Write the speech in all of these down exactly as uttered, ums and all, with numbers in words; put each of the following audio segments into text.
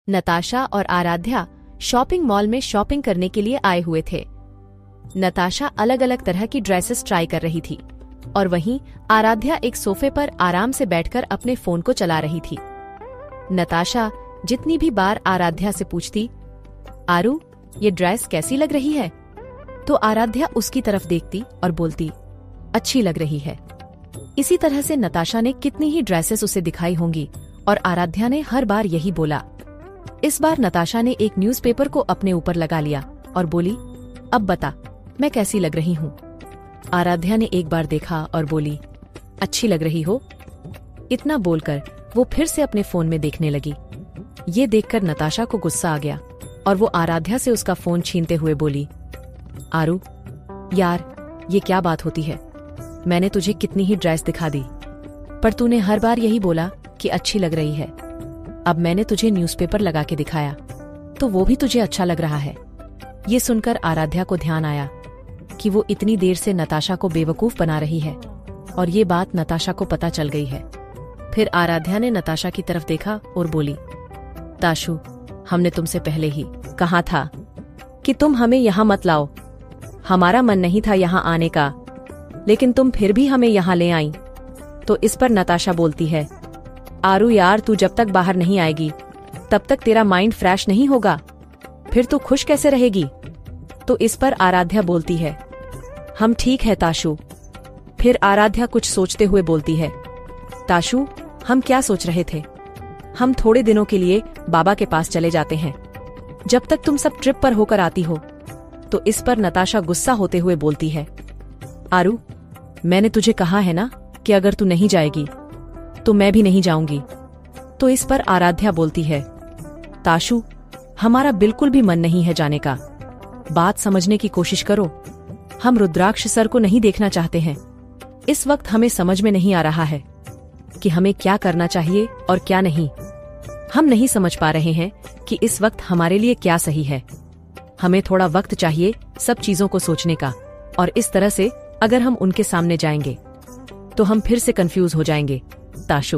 नताशा और Aaradhya shopping mall में shopping करने के लिए आए हुए थे। नताशा अलग अलग तरह की ड्रेसेस ट्राई कर रही थी और वहीं आराध्या एक सोफे पर आराम से बैठकर अपने फोन को चला रही थी। नताशा जितनी भी बार आराध्या से पूछती, आरू ये ड्रेस कैसी लग रही है, तो आराध्या उसकी तरफ देखती और बोलती, अच्छी लग रही है। इसी तरह से नताशा ने कितनी ही ड्रेसेस उसे दिखाई होंगी और आराध्या ने हर बार यही बोला। इस बार नताशा ने एक न्यूज़पेपर को अपने ऊपर लगा लिया और बोली, अब बता मैं कैसी लग रही हूँ। आराध्या ने एक बार देखा और बोली, अच्छी लग रही हो। इतना बोलकर वो फिर से अपने फोन में देखने लगी। ये देखकर नताशा को गुस्सा आ गया और वो आराध्या से उसका फोन छीनते हुए बोली, आरू यार ये क्या बात होती है, मैंने तुझे कितनी ही ड्रेस दिखा दी पर तूने हर बार यही बोला कि अच्छी लग रही है। अब मैंने तुझे न्यूज़पेपर लगा के दिखाया तो वो भी तुझे अच्छा लग रहा है। ये सुनकर आराध्या को ध्यान आया कि वो इतनी देर से नताशा को बेवकूफ बना रही है और ये बात नताशा को पता चल गई है। फिर आराध्या ने नताशा की तरफ देखा और बोली, ताशु हमने तुमसे पहले ही कहा था कि तुम हमें यहाँ मत लाओ। हमारा मन नहीं था यहाँ आने का, लेकिन तुम फिर भी हमें यहाँ ले आई। तो इस पर नताशा बोलती है, आरू यार तू जब तक बाहर नहीं आएगी तब तक तेरा माइंड फ्रेश नहीं होगा, फिर तू खुश कैसे रहेगी। तो इस पर आराध्या बोलती है, हम ठीक है ताशु। फिर आराध्या कुछ सोचते हुए बोलती है, ताशु हम क्या सोच रहे थे, हम थोड़े दिनों के लिए बाबा के पास चले जाते हैं जब तक तुम सब ट्रिप पर होकर आती हो। तो इस पर नताशा गुस्सा होते हुए बोलती है, आरू मैंने तुझे कहा है ना कि अगर तू नहीं जाएगी तो मैं भी नहीं जाऊंगी। तो इस पर आराध्या बोलती है, ताशु हमारा बिल्कुल भी मन नहीं है जाने का, बात समझने की कोशिश करो। हम रुद्राक्ष सर को नहीं देखना चाहते हैं। इस वक्त हमें समझ में नहीं आ रहा है कि हमें क्या करना चाहिए और क्या नहीं। हम नहीं समझ पा रहे हैं कि इस वक्त हमारे लिए क्या सही है। हमें थोड़ा वक्त चाहिए सब चीजों को सोचने का, और इस तरह से अगर हम उनके सामने जाएंगे तो हम फिर से कंफ्यूज हो जाएंगे ताशु।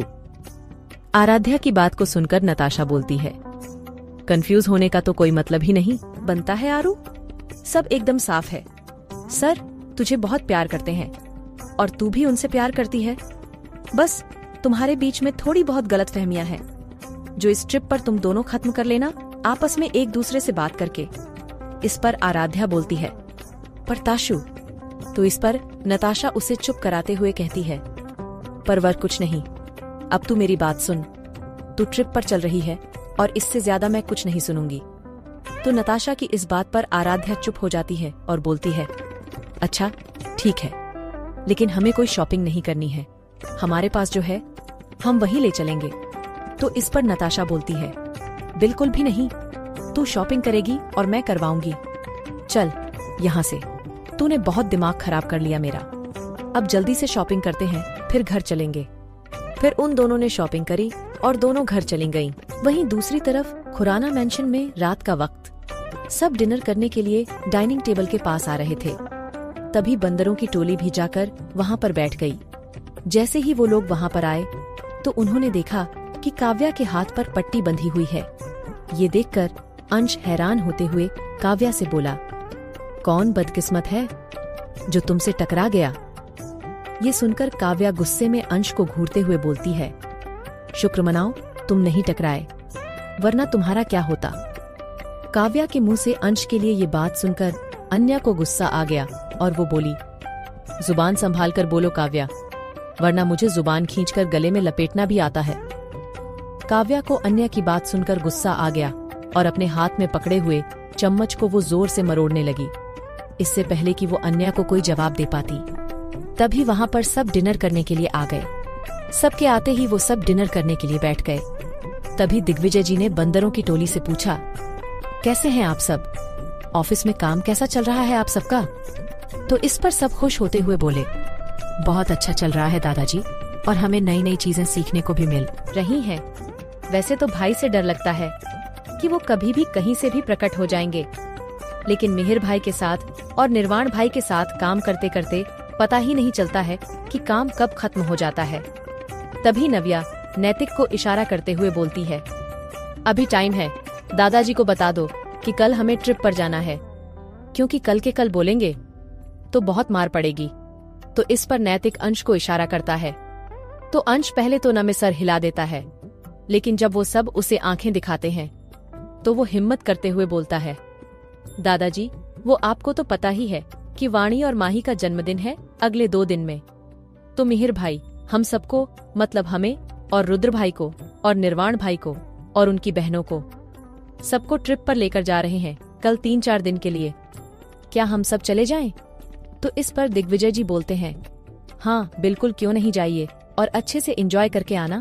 आराध्या की बात को सुनकर नताशा बोलती है, कंफ्यूज होने का तो कोई मतलब ही नहीं बनता है आरू, सब एकदम साफ है। सर तुझे बहुत प्यार करते हैं और तू भी उनसे प्यार करती है, बस तुम्हारे बीच में थोड़ी बहुत गलतफहमियां हैं जो इस ट्रिप पर तुम दोनों खत्म कर लेना आपस में एक दूसरे से बात करके। इस पर आराध्या बोलती है, पर ताशु। तो इस पर नताशा उसे चुप कराते हुए कहती है, पर वर कुछ नहीं, अब तू मेरी बात सुन। तू ट्रिप पर चल रही है और इससे ज्यादा मैं कुछ नहीं सुनूंगी। तो नताशा की इस बात पर आराध्या चुप हो जाती है और बोलती है, अच्छा ठीक है, लेकिन हमें कोई शॉपिंग नहीं करनी है, हमारे पास जो है हम वही ले चलेंगे। तो इस पर नताशा बोलती है, बिल्कुल भी नहीं, तू शॉपिंग करेगी और मैं करवाऊंगी। चल यहाँ से, तूने बहुत दिमाग खराब कर लिया मेरा। अब जल्दी से शॉपिंग करते हैं फिर घर चलेंगे। फिर उन दोनों ने शॉपिंग करी और दोनों घर चली गईं। वहीं दूसरी तरफ खुराना मेंशन में रात का वक्त सब डिनर करने के लिए डाइनिंग टेबल के पास आ रहे थे। तभी बंदरों की टोली भी जाकर वहाँ पर बैठ गई। जैसे ही वो लोग वहाँ पर आए तो उन्होंने देखा कि काव्या के हाथ पर पट्टी बंधी हुई है। ये देखकर अंश हैरान होते हुए काव्या से बोला, कौन बदकिस्मत है जो तुमसे टकरा गया। ये सुनकर काव्या गुस्से में अंश को घूरते हुए बोलती है, शुक्र मनाओ तुम नहीं टकराए, वरना तुम्हारा क्या होता। काव्या के मुंह से अंश के लिए ये बात सुनकर अन्या को गुस्सा आ गया और वो बोली, जुबान संभाल कर बोलो काव्या, वरना मुझे जुबान खींचकर गले में लपेटना भी आता है। काव्या को अन्या की बात सुनकर गुस्सा आ गया और अपने हाथ में पकड़े हुए चम्मच को वो जोर से मरोड़ने लगी, इससे पहले कि वो अन्या को कोई जवाब दे पाती। तभी वहाँ पर सब डिनर करने के लिए आ गए। सबके आते ही वो सब डिनर करने के लिए बैठ गए। तभी दिग्विजय जी ने बंदरों की टोली से पूछा, कैसे हैं आप सब, ऑफिस में काम कैसा चल रहा है आप सबका। तो इस पर सब खुश होते हुए बोले, बहुत अच्छा चल रहा है दादाजी, और हमें नई नई चीजें सीखने को भी मिल रही हैं। वैसे तो भाई से डर लगता है कि वो कभी भी कहीं से भी प्रकट हो जाएंगे, लेकिन मिहिर भाई के साथ और निर्वाण भाई के साथ काम करते करते पता ही नहीं चलता है कि काम कब खत्म हो जाता है। तभी नव्या नैतिक को इशारा करते हुए बोलती है, अभी टाइम है, दादाजी को बता दो कि कल हमें ट्रिप पर जाना है, क्योंकि कल के कल बोलेंगे तो बहुत मार पड़ेगी। तो इस पर नैतिक अंश को इशारा करता है। तो अंश पहले तो न में सर हिला देता है, लेकिन जब वो सब उसे आंखें दिखाते हैं तो वो हिम्मत करते हुए बोलता है, दादाजी वो आपको तो पता ही है कि वाणी और माही का जन्मदिन है अगले दो दिन में। तो मिहिर भाई हम सबको, मतलब हमें और रुद्र भाई को और निर्वाण भाई को और उनकी बहनों को, सबको ट्रिप पर लेकर जा रहे हैं कल तीन चार दिन के लिए। क्या हम सब चले जाएं? तो इस पर दिग्विजय जी बोलते हैं, हाँ बिल्कुल, क्यों नहीं, जाइए और अच्छे से एंजॉय करके आना।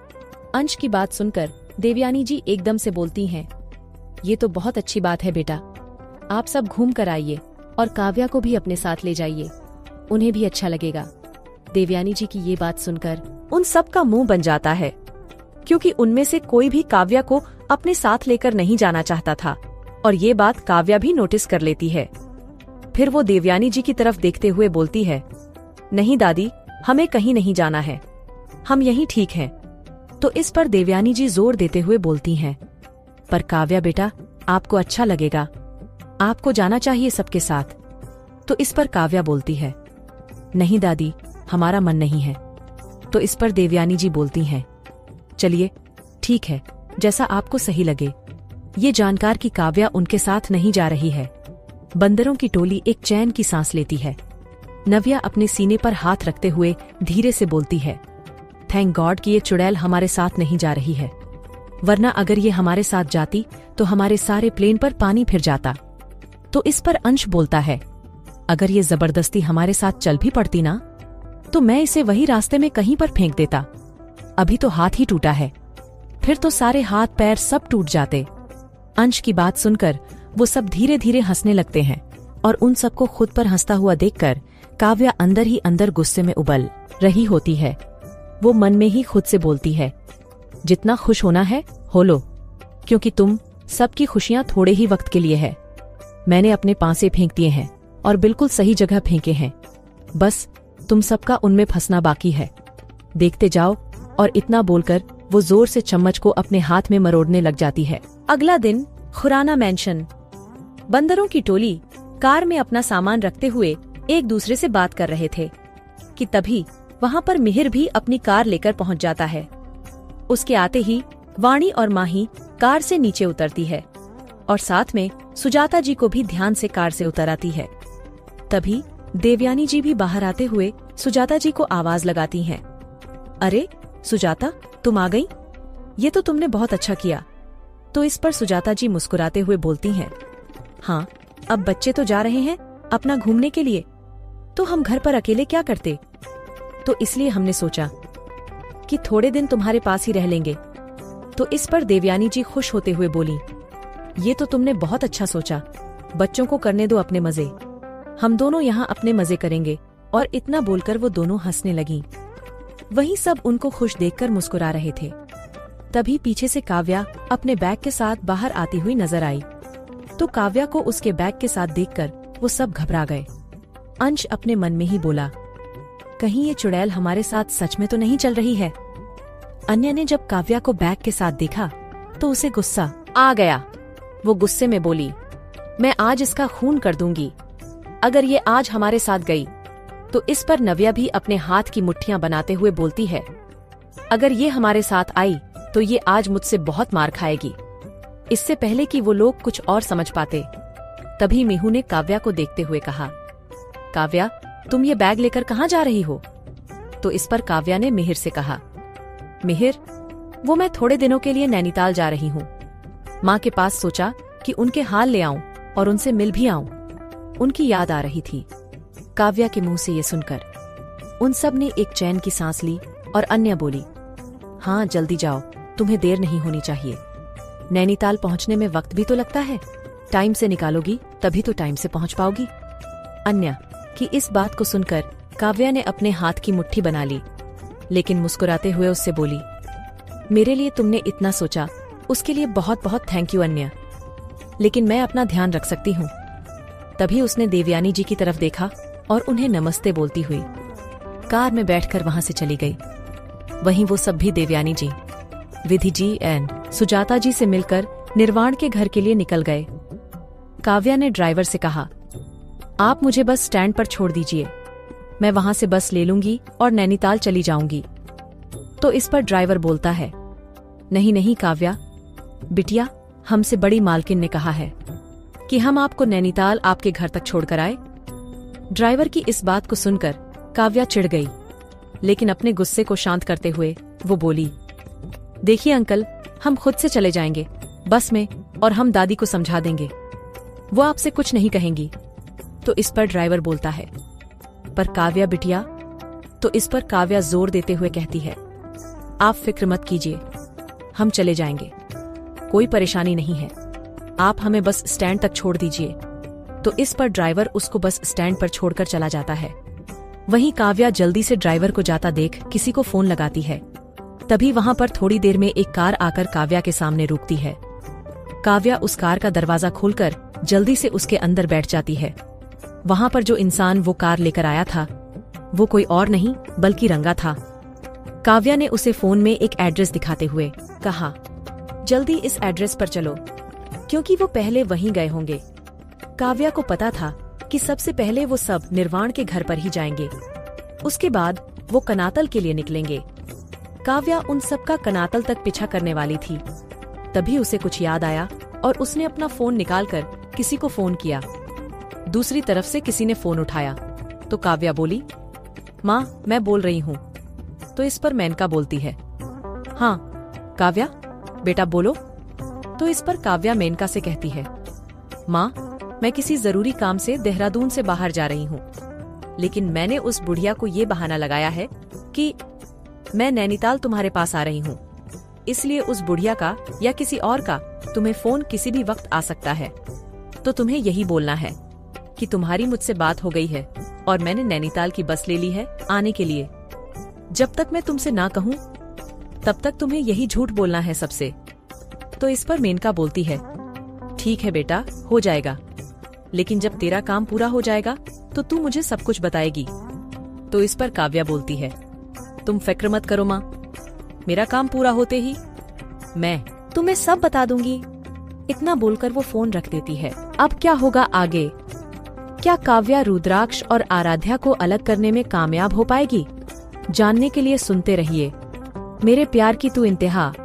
अंश की बात सुनकर देवयानी जी एकदम से बोलती हैं, ये तो बहुत अच्छी बात है बेटा, आप सब घूम कर आइए और काव्या को भी अपने साथ ले जाइए, उन्हें भी अच्छा लगेगा। देवयानी जी की ये बात सुनकर उन सब का मुंह बन जाता है, क्योंकि उनमें से कोई भी काव्या को अपने साथ लेकर नहीं जाना चाहता था, और ये बात काव्या भी नोटिस कर लेती है। फिर वो देवयानी जी की तरफ देखते हुए बोलती है, नहीं दादी, हमें कहीं नहीं जाना है, हम यहीं ठीक हैं। तो इस पर देवयानी जी जोर देते हुए बोलती हैं, पर काव्या बेटा, आपको अच्छा लगेगा, आपको जाना चाहिए सबके साथ। तो इस पर काव्या बोलती है, नहीं दादी, हमारा मन नहीं है। तो इस पर देवयानी जी बोलती हैं, चलिए ठीक है, जैसा आपको सही लगे। ये जानकार कि काव्या उनके साथ नहीं जा रही है, बंदरों की टोली एक चैन की सांस लेती है। नव्या अपने सीने पर हाथ रखते हुए धीरे से बोलती है, थैंक गॉड कि ये चुड़ैल हमारे साथ नहीं जा रही है, वरना अगर ये हमारे साथ जाती तो हमारे सारे प्लेन पर पानी फिर जाता। तो इस पर अंश बोलता है, अगर ये जबरदस्ती हमारे साथ चल भी पड़ती ना, तो मैं इसे वही रास्ते में कहीं पर फेंक देता, अभी तो हाथ ही टूटा है, फिर तो सारे हाथ पैर सब टूट जाते। अंश की बात सुनकर वो सब धीरे धीरे हंसने लगते हैं, और उन सबको खुद पर हंसता हुआ देखकर काव्या अंदर ही अंदर गुस्से में उबल रही होती है। वो मन में ही खुद से बोलती है, जितना खुश होना है हो लो, क्योंकि तुम सबकी खुशियां थोड़े ही वक्त के लिए है। मैंने अपने पांसे फेंक दिए हैं और बिल्कुल सही जगह फेंके हैं, बस तुम सबका उनमें फंसना बाकी है, देखते जाओ। और इतना बोलकर वो जोर से चम्मच को अपने हाथ में मरोड़ने लग जाती है। अगला दिन खुराना मैंशन। बंदरों की टोली कार में अपना सामान रखते हुए एक दूसरे से बात कर रहे थे कि तभी वहाँ पर मिहिर भी अपनी कार लेकर पहुँच जाता है। उसके आते ही वाणी और माही कार से नीचे उतरती है और साथ में सुजाता जी को भी ध्यान से कार से उतर आती है। तभी देवयानी जी भी बाहर आते हुए सुजाता जी को आवाज लगाती हैं, अरे सुजाता, तुम आ गई, ये तो तुमने बहुत अच्छा किया। तो इस पर सुजाता जी मुस्कुराते हुए बोलती हैं, हाँ अब बच्चे तो जा रहे हैं अपना घूमने के लिए, तो हम घर पर अकेले क्या करते, तो इसलिए हमने सोचा कि थोड़े दिन तुम्हारे पास ही रह लेंगे। तो इस पर देवयानी जी खुश होते हुए बोली, ये तो तुमने बहुत अच्छा सोचा, बच्चों को करने दो अपने मजे, हम दोनों यहाँ अपने मजे करेंगे। और इतना बोलकर वो दोनों हंसने लगीं। वहीं सब उनको खुश देखकर मुस्कुरा रहे थे। तभी पीछे से काव्या अपने बैग के साथ बाहर आती हुई नजर आई। तो काव्या को उसके बैग के साथ देखकर वो सब घबरा गए। अंश अपने मन में ही बोला, कहीं ये चुड़ैल हमारे साथ सच में तो नहीं चल रही है। अन्य ने जब काव्या को बैग के साथ देखा तो उसे गुस्सा आ गया। वो गुस्से में बोली, मैं आज इसका खून कर दूंगी अगर ये आज हमारे साथ गई। तो इस पर नव्या भी अपने हाथ की मुट्ठियां बनाते हुए बोलती है, अगर ये हमारे साथ आई तो ये आज मुझसे बहुत मार खाएगी। इससे पहले कि वो लोग कुछ और समझ पाते, तभी मीहू ने काव्या को देखते हुए कहा, काव्या तुम ये बैग लेकर कहाँ जा रही हो? तो इस पर काव्या ने मिहिर से कहा, मिहिर वो मैं थोड़े दिनों के लिए नैनीताल जा रही हूँ, माँ के पास सोचा कि उनके हाल ले आऊं और उनसे मिल भी आऊं, उनकी याद आ रही थी। काव्या के मुंह से ये सुनकर उन सब ने एक चैन की सांस ली और अन्य बोली, हाँ जल्दी जाओ, तुम्हें देर नहीं होनी चाहिए, नैनीताल पहुंचने में वक्त भी तो लगता है, टाइम से निकालोगी तभी तो टाइम से पहुंच पाओगी। अन्य की इस बात को सुनकर काव्या ने अपने हाथ की मुट्ठी बना ली, लेकिन मुस्कुराते हुए उससे बोली, मेरे लिए तुमने इतना सोचा उसके लिए बहुत बहुत थैंक यू अन्य, लेकिन मैं अपना ध्यान रख सकती हूँ। तभी उसने देवयानी जी की तरफ देखा और उन्हें नमस्ते बोलती हुई कार में बैठकर वहां से चली गई। वहीं वो सब भी देवयानी जी, विधि जी एंड सुजाता जी से मिलकर निर्वाण के घर के लिए निकल गए। काव्या ने ड्राइवर से कहा, आप मुझे बस स्टैंड पर छोड़ दीजिए, मैं वहां से बस ले लूंगी और नैनीताल चली जाऊंगी। तो इस पर ड्राइवर बोलता है, नहीं नहीं काव्या बिटिया, हमसे बड़ी मालकिन ने कहा है कि हम आपको नैनीताल आपके घर तक छोड़कर आए। ड्राइवर की इस बात को सुनकर काव्या चिढ़ गई, लेकिन अपने गुस्से को शांत करते हुए वो बोली, देखिए अंकल, हम खुद से चले जाएंगे बस में और हम दादी को समझा देंगे, वो आपसे कुछ नहीं कहेंगी। तो इस पर ड्राइवर बोलता है, पर काव्या बिटिया। तो इस पर काव्या जोर देते हुए कहती है, आप फिक्र मत कीजिए, हम चले जाएंगे, कोई परेशानी नहीं है, आप हमें बस स्टैंड तक छोड़ दीजिए। तो इस पर ड्राइवर उसको बस स्टैंड पर छोड़कर चला जाता है। वहीं काव्या जल्दी से ड्राइवर को जाता देख किसी को फोन लगाती है। तभी वहां पर थोड़ी देर में एक कार आकर काव्या के सामने रुकती है। काव्या उस कार का दरवाजा खोलकर जल्दी से उसके अंदर बैठ जाती है। वहां पर जो इंसान वो कार लेकर आया था वो कोई और नहीं बल्कि रंगा था। काव्या ने उसे फोन में एक एड्रेस दिखाते हुए कहा, जल्दी इस एड्रेस पर चलो, क्योंकि वो पहले वहीं गए होंगे। काव्या को पता था कि सबसे पहले वो सब निर्वाण के घर पर ही जाएंगे, उसके बाद वो कनातल के लिए निकलेंगे। काव्या उन सब का कनातल तक पीछा करने वाली थी। तभी उसे कुछ याद आया और उसने अपना फोन निकालकर किसी को फोन किया। दूसरी तरफ से किसी ने फोन उठाया तो काव्या बोली, माँ मैं बोल रही हूँ। तो इस पर मेनका बोलती है, हाँ काव्या बेटा बोलो। तो इस पर काव्या मेनका से कहती है, माँ मैं किसी जरूरी काम से देहरादून से बाहर जा रही हूँ, लेकिन मैंने उस बुढ़िया को ये बहाना लगाया है कि मैं नैनीताल तुम्हारे पास आ रही हूँ, इसलिए उस बुढ़िया का या किसी और का तुम्हें फोन किसी भी वक्त आ सकता है। तो तुम्हें यही बोलना है कि तुम्हारी मुझसे बात हो गई है और मैंने नैनीताल की बस ले ली है आने के लिए। जब तक मैं तुमसे ना कहूँ तब तक तुम्हें यही झूठ बोलना है सबसे। तो इस पर मेनका बोलती है, ठीक है बेटा हो जाएगा, लेकिन जब तेरा काम पूरा हो जाएगा तो तू मुझे सब कुछ बताएगी। तो इस पर काव्या बोलती है, तुम फिक्र मत करो माँ, मेरा काम पूरा होते ही मैं तुम्हें सब बता दूंगी। इतना बोलकर वो फोन रख देती है। अब क्या होगा आगे? क्या काव्या रुद्राक्ष और आराध्या को अलग करने में कामयाब हो पाएगी? जानने के लिए सुनते रहिए मेरे प्यार की तू इंतहा।